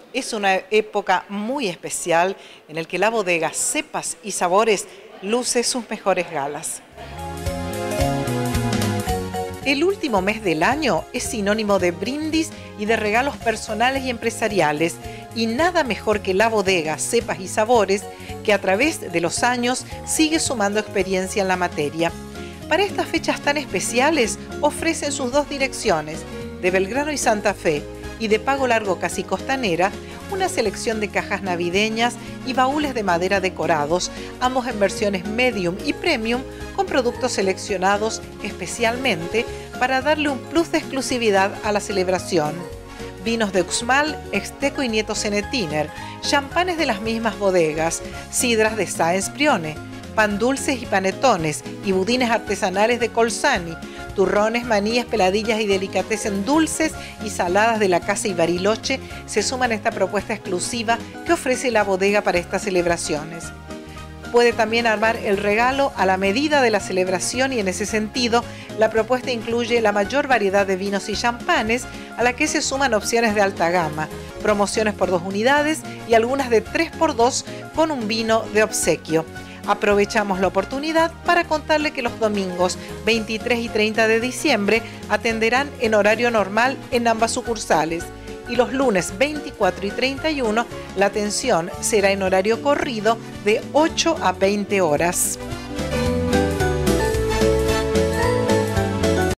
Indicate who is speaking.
Speaker 1: Es una época muy especial en el que la bodega Cepas y Sabores luce sus mejores galas. El último mes del año es sinónimo de brindis y de regalos personales y empresariales, y nada mejor que la bodega Cepas y Sabores, que a través de los años sigue sumando experiencia en la materia. Para estas fechas tan especiales ofrecen sus dos direcciones, de Belgrano y Santa Fe, y de Pago Largo Casi Costanera, una selección de cajas navideñas y baúles de madera decorados, ambos en versiones medium y premium, con productos seleccionados especialmente para darle un plus de exclusividad a la celebración. Vinos de Uxmal, Exteco y Nieto Zenetiner, champanes de las mismas bodegas, sidras de Sáenz Prione, pan dulces y panetones y budines artesanales de Colsani, turrones, maníes, peladillas y delicatessen dulces y saladas de la Casa y Bariloche se suman a esta propuesta exclusiva que ofrece la bodega para estas celebraciones. Puede también armar el regalo a la medida de la celebración, y en ese sentido la propuesta incluye la mayor variedad de vinos y champanes, a la que se suman opciones de alta gama, promociones por 2 unidades y algunas de 3x2 con un vino de obsequio. Aprovechamos la oportunidad para contarle que los domingos 23 y 30 de diciembre atenderán en horario normal en ambas sucursales, y los lunes 24 y 31 la atención será en horario corrido de 8 a 20 horas.